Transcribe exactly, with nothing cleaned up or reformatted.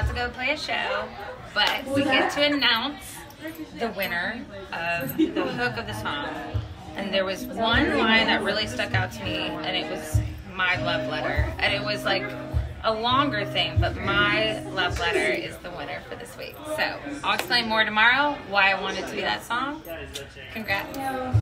about to go play a show, but we get to announce the winner of the hook of the song. And there was one line that really stuck out to me, and it was my love letter. And it was like a longer thing, but my love letter is the winner for this week. So I'll explain more tomorrow why I wanted to do that song. Congrats.